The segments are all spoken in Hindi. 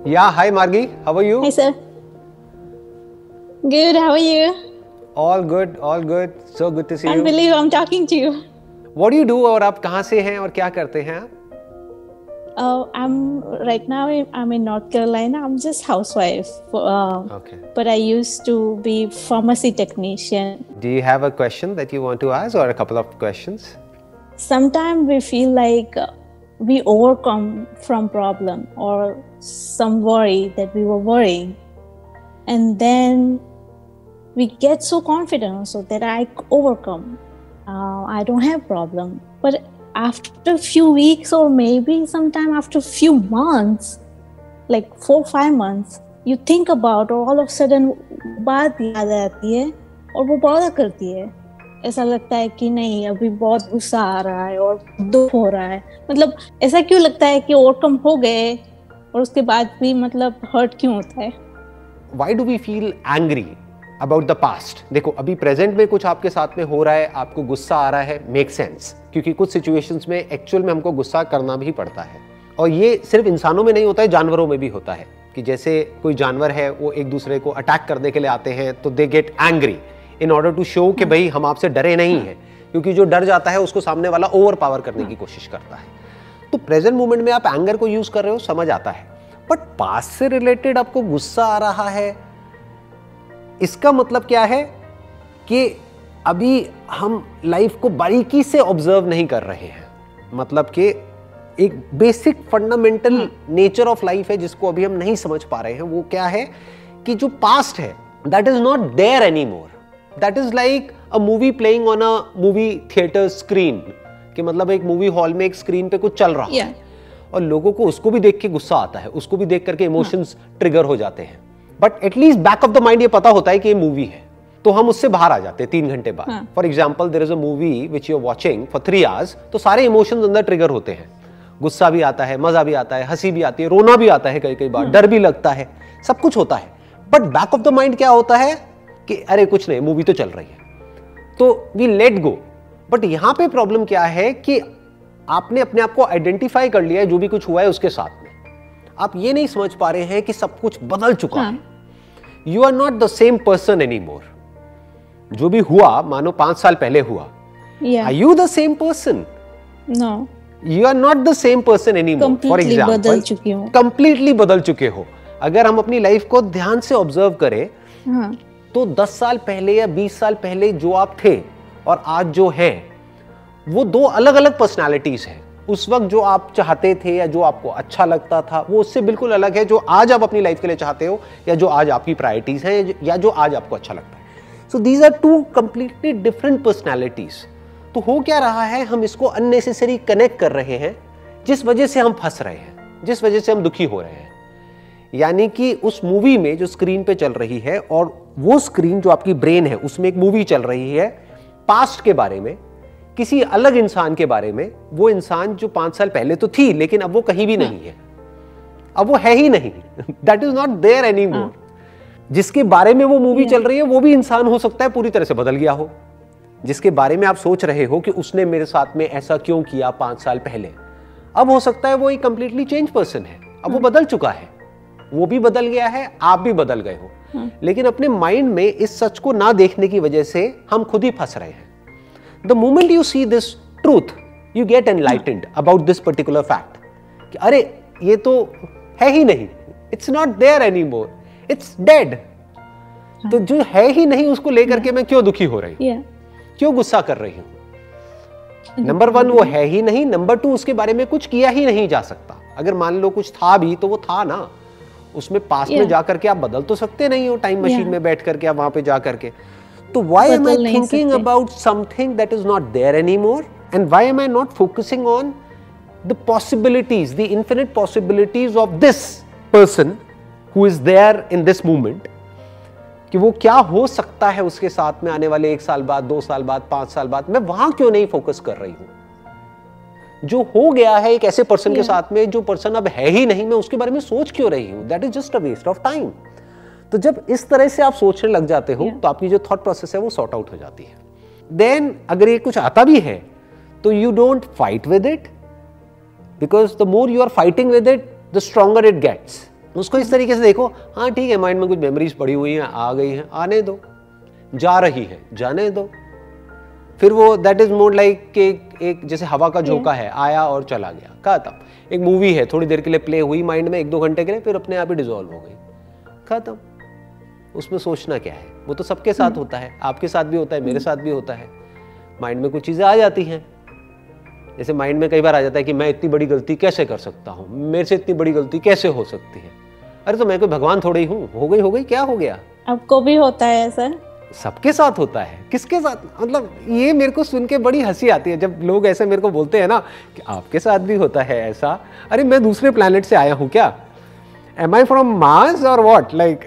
Yeah, hi Margi, how are you? Hi, sir. Good, how are you? All good, all good. So good to see Can't you. believe I'm talking to you. What do you do और आप कहाँ से हैं और क्या करते हैं आप? I'm in North Carolina. I'm just housewife. Okay. But I used to be pharmacy technician. Do you have a question that you want to ask or a couple of questions? Sometimes we feel like we overcome from problem or some worry that we were worrying. And then we get so confident also that I overcome. I don't have problem. But after a few weeks or maybe sometime after a few months, like 4-5 months, you think about और all of a sudden बात याद आती है और वो बड़ा करती है. ऐसा लगता है कि नहीं अभी बहुत गुस्सा आ रहा है और दुख हो रहा है. मतलब ऐसा क्यों लगता है कि ओवरकम हो गए और उसके बाद भी मतलब हर्ट क्यों होता है? Why do we feel angry about the past? देखो अभी प्रेजेंट में कुछ आपके साथ में हो रहा है, आपको गुस्सा आ रहा है, मेक सेंस, क्योंकि कुछ सिचुएशंस में एक्चुअल में हमको गुस्सा करना भी पड़ता है. और ये सिर्फ इंसानों में नहीं होता है, जानवरों में भी होता है कि जैसे कोई जानवर है वो एक दूसरे को अटैक करने के लिए आते हैं तो they get angry in order to show कि भाई हम आपसे डरे नहीं हैं, क्योंकि जो डर जाता है उसको सामने वाला ओवर पावर करने की कोशिश करता है. तो प्रेजेंट मोमेंट में आप एंगर को यूज कर रहे हो, समझ आता है, बट पास्ट से रिलेटेड आपको गुस्सा आ रहा है, इसका मतलब क्या है कि अभी हम लाइफ को बारीकी से ऑब्जर्व नहीं कर रहे हैं. मतलब कि एक basic fundamental nature of life है जिसको अभी हम नहीं समझ पा रहे हैं. वो क्या है कि जो पास्ट है that is not there any more. That is like a movie playing on a movie theatre screen, कि मतलब एक मूवी हॉल में एक स्क्रीन पे कुछ चल रहा है और लोगों को उसको भी देख के गुस्सा आता है, उसको भी देख करके इमोशंस ट्रिगर हो जाते हैं. But at least back of the mind ये पता होता है कि ये मूवी है, तो हम उससे बाहर आ जाते हैं 3 घंटे बाद. For example there is a movie which you are watching for 3 hours, तो सारे इमोशंस अंदर ट्रिगर होते हैं. गुस्सा भी आता है, मजा भी आता है, हंसी भी आती है, रोना भी आता है, कई कई बार डर भी लगता है, सब कुछ होता है. But back of the mind क्या होता है कि अरे कुछ नहीं, मूवी तो चल रही है, तो वी लेट गो. बट यहां पे प्रॉब्लम क्या है कि आपने अपने आप को आइडेंटिफाई कर लिया है जो भी कुछ हुआ है उसके साथ में. आप ये नहीं समझ पा रहे हैं कि सब कुछ बदल चुका है. You are not the same person any more. जो भी हुआ, मानो 5 साल पहले हुआ, are you the same person? No, you are not the same person any more. For example बदल चुकी हूं, कंप्लीटली बदल चुके हो. अगर हम अपनी लाइफ को ध्यान से ऑब्जर्व करें तो 10 साल पहले या 20 साल पहले जो आप थे और आज जो हैं, वो 2 अलग अलग पर्सनालिटीज हैं. उस वक्त जो आप चाहते थे या जो आपको अच्छा लगता था वो उससे बिल्कुल अलग है जो आज आप अपनी लाइफ के लिए चाहते हो या जो आज आपकी प्रायोरिटीज हैं या जो आज आपको अच्छा लगता है. So these are 2 completely different personalities. तो हो क्या रहा है, हम इसको अननेसेसरी कनेक्ट कर रहे हैं जिस वजह से हम फंस रहे हैं, जिस वजह से हम दुखी हो रहे हैं. यानी कि उस मूवी में जो स्क्रीन पे चल रही है, और वो स्क्रीन जो आपकी ब्रेन है उसमें एक मूवी चल रही है पास्ट के बारे में, किसी अलग इंसान के बारे में. वो इंसान जो 5 साल पहले तो थी लेकिन अब वो कहीं भी नहीं है, अब वो है ही नहीं. That is not there any more. जिसके बारे में वो मूवी चल रही है वो भी इंसान हो सकता है पूरी तरह से बदल गया हो. जिसके बारे में आप सोच रहे हो कि उसने मेरे साथ में ऐसा क्यों किया 5 साल पहले, अब हो सकता है वो एक कंप्लीटली चेंज पर्सन है. अब वो बदल चुका है, वो भी बदल गया है, आप भी बदल गए हो. लेकिन अपने माइंड में इस सच को ना देखने की वजह से हम खुद ही फंस रहे हैं. The moment you see this truth, you get enlightened about this particular fact. कि अरे ये तो है ही नहीं, it's not there anymore, it's dead. तो जो है ही नहीं उसको लेकर के मैं क्यों दुखी हो रही हूँ, क्यों गुस्सा कर रही हूँ? नंबर 1 वो है ही नहीं. नंबर 2 उसके बारे में कुछ किया ही नहीं जा सकता. अगर मान लो कुछ था भी तो वो था ना, उसमें पास्ट में जाकर के आप बदल तो सकते नहीं हो. टाइम मशीन में बैठ करके आप वहां पे जा करके. तो why am I thinking about something that is not there anymore? And why am I not focusing on the possibilities, the infinite possibilities of this person who is there in this moment? कि वो क्या हो सकता है उसके साथ में आने वाले 1 साल बाद, 2 साल बाद, 5 साल बाद. मैं वहां क्यों नहीं फोकस कर रही हूं? जो हो गया है एक ऐसे पर्सन के साथ में, जो पर्सन अब है ही नहीं, मैं उसके बारे में सोच क्यों रही हूं? That is just a waste of time. तो जब इस तरह से आप सोचने लग जाते हो तो आपकी जो थॉट प्रोसेस है वो सॉर्ट आउट हो जाती है. देन अगर ये कुछ आता भी है तो you don't fight with it, because the more you are fighting with it the stronger it gets. उसको इस तरीके से देखो, हाँ ठीक है, माइंड में कुछ मेमोरीज पड़ी हुई हैं, आ गई हैं, आने दो, जा रही है, जाने दो। फिर वो दैट इज मोर लाइक एक जैसे हवा का झोंका है, आया और चला गया, खत्म। एक मूवी है, थोड़ी देर के लिए प्ले हुई माइंड में, 1-2 घंटे के लिए, फिर अपने आप ही डिसॉल्व हो गई, खत्म। उसमें सोचना क्या है? वो तो सबके साथ होता है, आपके साथ भी होता है, मेरे साथ भी होता है। माइंड में कुछ चीजें आ जाती हैं, जैसे माइंड में कई बार आ जाता है कि मैं इतनी बड़ी गलती कैसे कर सकता हूँ, मेरे से इतनी बड़ी गलती कैसे हो सकती है। अरे तो मैं कोई भगवान थोड़ी ही हूँ, हो गई, क्या हो गया? आपको भी होता है ऐसा? सबके साथ होता है। किसके साथ? मतलब ये मेरे को सुन के बड़ी हंसी आती है जब लोग ऐसे मेरे को बोलते हैं ना कि आपके साथ भी होता है ऐसा। अरे मैं दूसरे प्लैनेट से आया हूँ क्या? Am I from Mars or what? Like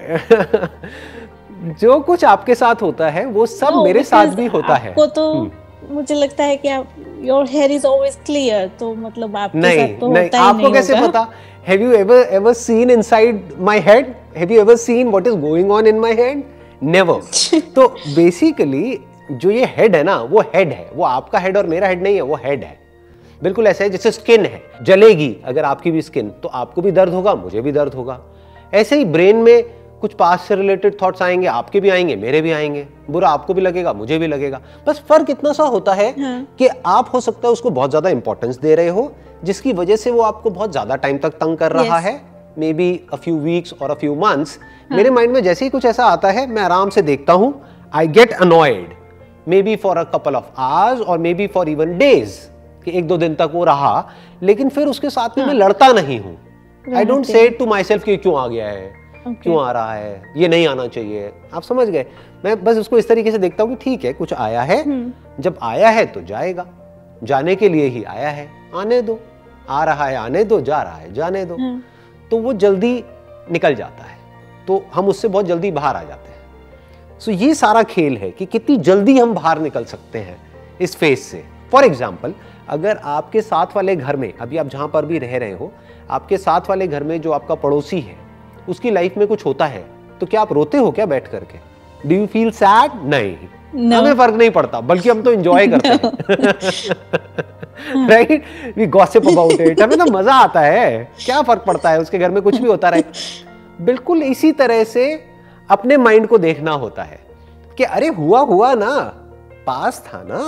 जो कुछ आपके साथ होता है वो सब मेरे साथ भी होता है। आपको तो मुझे लगता है कि आप your hair is always clear, तो मतलब आपके साथ तो होता ही आपको नहीं कैसे होगा। पता? Have you ever seen inside my head? Have you ever seen what is going on in my head? Never. तो बेसिकली जो ये हेड है ना, वो हेड है, वो आपका हेड और मेरा हेड नहीं है, वो हेड है। बिल्कुल ऐसा है जैसे स्किन है, जलेगी अगर आपकी भी स्किन, तो आपको भी दर्द होगा, मुझे भी दर्द होगा। ऐसे ही ब्रेन में कुछ पास्ट से रिलेटेड थॉट्स आएंगे, आपके भी आएंगे, मेरे भी आएंगे, बुरा आपको भी लगेगा, मुझे भी लगेगा। बस फर्क इतना सा होता है कि आप हो सकता है उसको बहुत ज्यादा इंपॉर्टेंस दे रहे हो, जिसकी वजह से वो आपको बहुत ज्यादा टाइम तक तंग कर रहा है, maybe a few weeks और अ फ्यू मंथ्स। मेरे माइंड में जैसे ही कुछ ऐसा आता है, मैं आराम से देखता हूं, I get annoyed, maybe for a couple of hours और maybe for even days, कि 1-2 दिन तक वो रहा, लेकिन फिर उसके साथ में मैं लड़ता नहीं हूं। I don't say to myself कि क्यों आ गया है, क्यों आ रहा है, ये नहीं आना चाहिए। आप समझ गए? मैं बस उसको इस तरीके से देखता हूँ कि ठीक है, कुछ आया है, जब आया है तो जाएगा, जाने के लिए ही आया है, आने दो, आ रहा है आने दो, जा रहा है जाने दो। तो वो जल्दी निकल जाता है, तो हम उससे बहुत जल्दी बाहर आ जाते हैं। सो ये सारा खेल है कि कितनी जल्दी हम बाहर निकल सकते हैं इस फेज से। फॉर एग्जाम्पल, अगर आपके साथ वाले घर में, अभी आप जहां पर भी रह रहे हो, आपके साथ वाले घर में जो आपका पड़ोसी है, उसकी लाइफ में कुछ होता है, तो क्या आप रोते हो क्या बैठ करके? Do you feel sad? नहीं, हमें फर्क नहीं पड़ता, बल्कि हम तो एंजॉय करते हैं, right? We gossip about it, हमें तो मजा आता है, क्या फर्क पड़ता है, उसके घर में कुछ भी होता रहे। बिल्कुल इसी तरह से अपने माइंड को देखना होता है कि अरे हुआ ना, पास्ट था ना,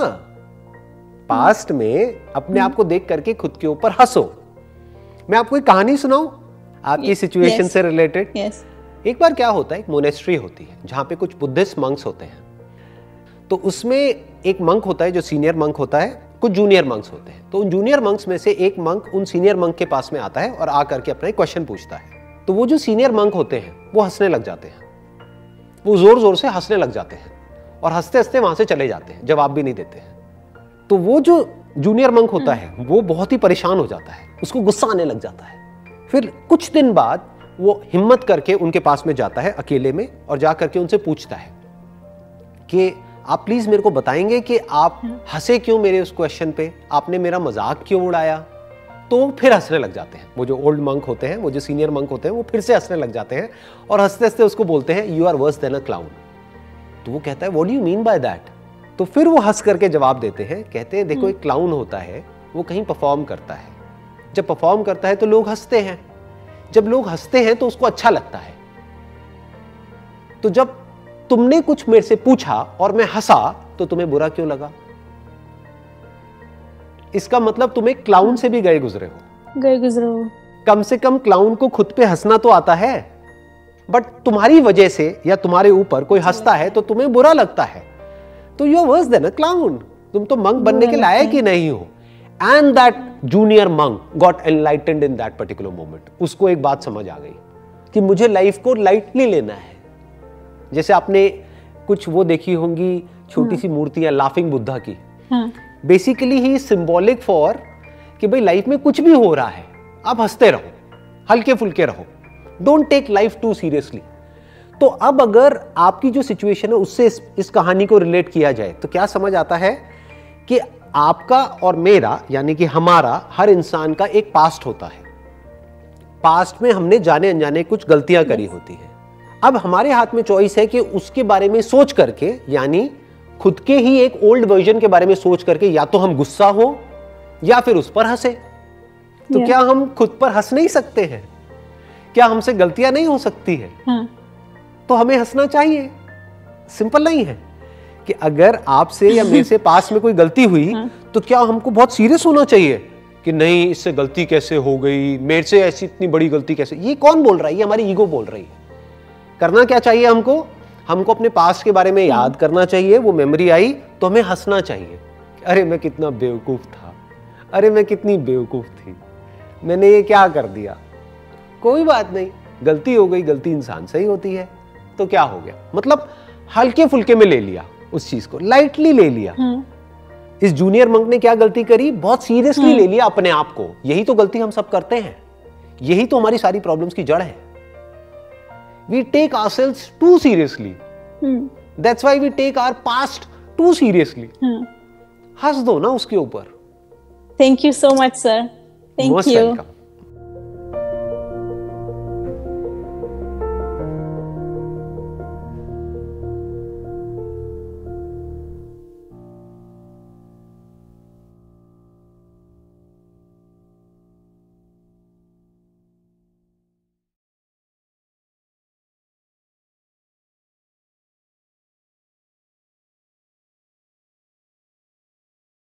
पास्ट में अपने आप को देख करके खुद के ऊपर हंसो। मैं आपको एक कहानी सुनाऊं आपकी सिचुएशन से रिलेटेड। एक बार क्या होता है, एक मोनेस्ट्री होती है जहां पे कुछ बुद्धिस्ट मंक्स होते हैं। तो उसमें एक मंक होता है जो सीनियर मंक होता है, कुछ जूनियर मंक्स होते हैं। तो उन जूनियर मंक्स में से एक मंक उन सीनियर मंक के पास में आता है और आकर के अपना एक क्वेश्चन पूछता है। तो वो जो सीनियर मंक होते हैं वो हंसने लग जाते हैं, वो जोर जोर से हंसने लग जाते हैं और हंसते हंसते वहां से चले जाते हैं, जवाब भी नहीं देते हैं। तो वो जो जूनियर मंक होता है वो बहुत ही परेशान हो जाता है, उसको गुस्सा आने लग जाता है। फिर कुछ दिन बाद वो हिम्मत करके उनके पास में जाता है अकेले में और जा करके उनसे पूछता है कि आप प्लीज मेरे को बताएंगे कि आप हंसे क्यों मेरे उस क्वेश्चन पे, आपने मेरा मजाक क्यों उड़ाया? तो फिर हंसने लग जाते हैं, वो जो ओल्ड मंक होते हैं, वो जो सीनियर मंक होते हैं, वो फिर से हंसने लग जाते हैं और हंसते हंसते उसको बोलते हैं you are worse than a clown. तो वो कहता है what do you mean by that? तो फिर वो हंस करके जवाब देते हैं, कहते हैं देखो एक क्लाउन होता है, वो कहीं परफॉर्म करता है, जब परफॉर्म करता है तो लोग हंसते हैं, जब लोग हंसते हैं तो उसको अच्छा लगता है। तो जब तुमने कुछ मेरे से पूछा और मैं हंसा तो तुम्हें बुरा क्यों लगा? इसका मतलब तुम एक क्लाउन से भी गए गुजरे हो। कम से कम क्लाउन को खुद पे हंसना तो आता है, बट तुम्हारी वजह से या तुम्हारे ऊपर कोई हंसता है तो तुम्हें बुरा लगता है, तो you are worse than a clown, तुम तो मंक बनने के लायक ही नहीं हो। And that junior monk got enlightened in that particular moment. उसको एक बात समझ आ गई कि मुझे लाइफ को लाइटली लेना है। जैसे आपने कुछ वो देखी होंगी छोटी सी मूर्तियां लाफिंग बुद्धा की, बेसिकली ही सिंबॉलिक फॉर कि भाई लाइफ में कुछ भी हो रहा है आप हंसते रहो, हल्के फुल्के रहो, don't take life too seriously. तो अब अगर आपकी जो सिचुएशन है उससे इस कहानी को रिलेट किया जाए तो क्या समझ आता है कि आपका और मेरा यानी कि हमारा, हर इंसान का एक पास्ट होता है। पास्ट में हमने जाने अनजाने कुछ गलतियां करी होती हैं। अब हमारे हाथ में चॉइस है कि उसके बारे में सोच करके, यानी खुद के ही एक ओल्ड वर्जन के बारे में सोच करके या तो हम गुस्सा हो या फिर उस पर हंसे। तो क्या हम खुद पर हंस नहीं सकते हैं? क्या हमसे गलतियां नहीं हो सकती है? हाँ. तो हमें हंसना चाहिए। सिंपल नहीं है कि अगर आपसे या मेरे से पास में कोई गलती हुई हाँ. तो क्या हमको बहुत सीरियस होना चाहिए कि नहीं इससे गलती कैसे हो गई, मेरे से ऐसी इतनी बड़ी गलती कैसे? ये कौन बोल रहा है? ये हमारी ईगो बोल रही है। करना क्या चाहिए हमको? हमको अपने पास्ट के बारे में याद करना चाहिए। वो मेमोरी आई तो हमें हंसना चाहिए, अरे मैं कितना बेवकूफ था, अरे मैं कितनी बेवकूफ थी, मैंने ये क्या कर दिया। कोई बात नहीं, गलती हो गई, गलती इंसान से ही होती है, तो क्या हो गया? मतलब हल्के फुल्के में ले लिया, उस चीज को लाइटली ले लिया। इस जूनियर मंक ने क्या गलती करी? बहुत सीरियसली ले लिया अपने आप को। यही तो गलती हम सब करते हैं, यही तो हमारी सारी प्रॉब्लम्स की जड़ है। We take ourselves too seriously. That's why we take our past too seriously. हंस दो ना उसके ऊपर। Thank you so much, sir. Thank Most you. welcome.